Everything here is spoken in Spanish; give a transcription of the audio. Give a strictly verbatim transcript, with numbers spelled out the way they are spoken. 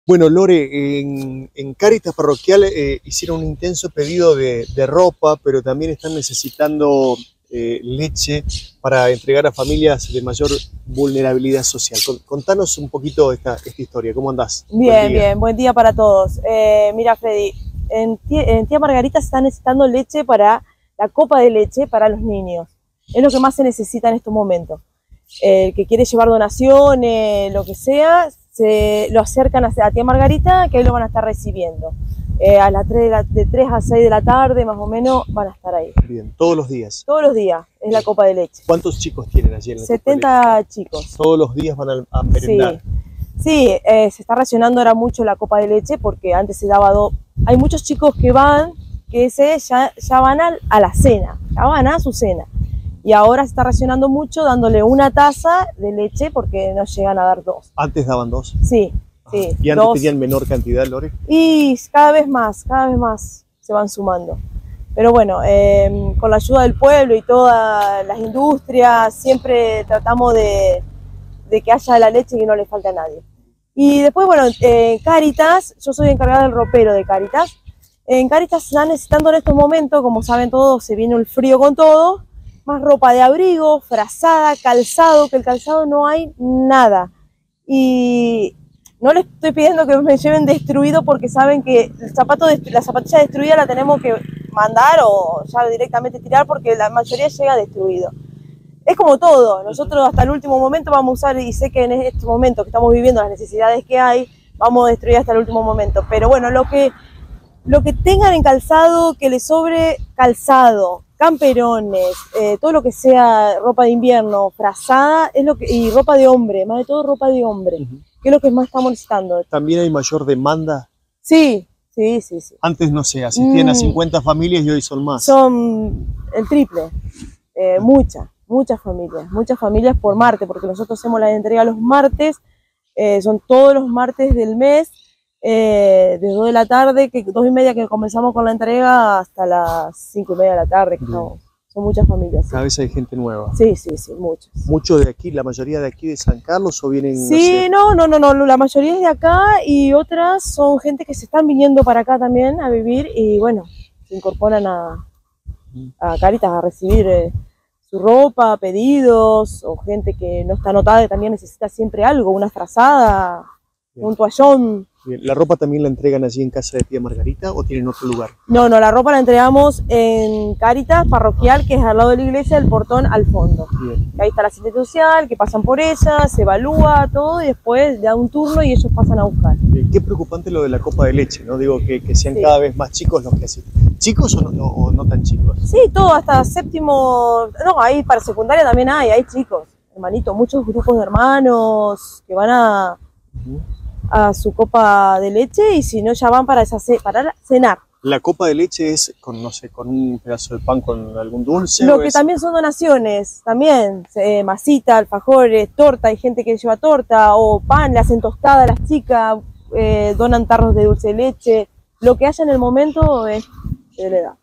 Bueno, Lore, en, en Cáritas Parroquial eh, hicieron un intenso pedido de, de ropa, pero también están necesitando eh, leche para entregar a familias de mayor vulnerabilidad social. Con- Contanos un poquito esta, esta historia, ¿cómo andás? Buen Bien, día. bien, buen día para todos. Eh, mira, Freddy, en tía, en tía Margarita se está necesitando leche para la copa de leche para los niños. Es lo que más se necesita en estos momentos. El que quiere llevar donaciones, lo que sea, se lo acercan a, a tía Margarita, que ahí lo van a estar recibiendo. Eh, a las tres de, la, de tres a seis de la tarde, más o menos, van a estar ahí. Bien, todos los días. Todos los días es la copa de leche. ¿Cuántos chicos tienen allí en la copa de leche? setenta chicos. Todos los días van a, a Sí, merendar. sí, eh, se está racionando ahora mucho la copa de leche porque antes se daba dos. Hay muchos chicos que van, que ese ya, ya van a, a la cena, ya van a su cena. Y ahora se está racionando mucho dándole una taza de leche porque no llegan a dar dos. Antes daban dos. Sí, Ajá. sí. ¿Y antes dos. tenían menor cantidad, Lore? Y cada vez más, cada vez más se van sumando. Pero bueno, eh, con la ayuda del pueblo y todas las industrias, siempre tratamos de, de que haya la leche y que no le falte a nadie. Y después, bueno, en Cáritas, yo soy encargada del ropero de Cáritas. En Cáritas se están necesitando en estos momentos, como saben todos, se viene el frío con todo, más ropa de abrigo, frazada, calzado, que el calzado no hay nada. Y no les estoy pidiendo que me lleven destruido porque saben que el zapato de, la zapatilla destruida la tenemos que mandar o ya directamente tirar porque la mayoría llega destruido. Es como todo, nosotros hasta el último momento vamos a usar, y sé que en este momento que estamos viviendo las necesidades que hay, vamos a destruir hasta el último momento. Pero bueno, lo que, lo que tengan en calzado, que les sobre calzado, camperones, eh, todo lo que sea ropa de invierno, frazada, es lo que, y ropa de hombre, más de todo ropa de hombre, Ujú. que es lo que más estamos necesitando. También hay mayor demanda. Sí, sí, sí, sí. Antes, no sé, asistían a Mm. cincuenta familias y hoy son más. Son el triple, eh, muchas, muchas familias, muchas familias por martes, porque nosotros hacemos la entrega los martes, eh, son todos los martes del mes, eh, de dos de la tarde, que dos y media que comenzamos con la entrega hasta las cinco y media de la tarde, que Bien. estamos. Son muchas familias. Sí, Cada vez hay gente nueva. sí, sí, sí, muchas. Muchos de aquí, la mayoría de aquí de San Carlos o vienen, no Sí, sé, no, no, no, no, la mayoría es de acá y otras son gente que se están viniendo para acá también a vivir y bueno, se incorporan a, a Cáritas a recibir eh, su ropa, pedidos, o gente que no está anotada y también necesita siempre algo, una frazada, Bien. un toallón. Bien. ¿La ropa también la entregan allí en casa de tía Margarita o tienen otro lugar? No, no, la ropa la entregamos en Cáritas Parroquial, que es al lado de la iglesia, el portón al fondo. Bien. Ahí está la asistente social, que pasan por ella, se evalúa todo y después da un turno y ellos pasan a buscar. Bien. Qué preocupante lo de la copa de leche, ¿no? Digo, que, que sean Sí. cada vez más chicos los que asisten. ¿Chicos o no, o no tan chicos? Sí, todo hasta séptimo, no, ahí para secundaria también hay, hay chicos, hermanito, muchos grupos de hermanos que van a, Ujú. a su copa de leche y si no ya van para, esa ce- para cenar. ¿La copa de leche es con, no sé, con un pedazo de pan con algún dulce? Lo o que es- también son donaciones, también, eh, masita, alfajores, torta, hay gente que lleva torta o pan, le hacen tostada a las chicas, eh, donan tarros de dulce de leche, lo que haya en el momento es, se le da.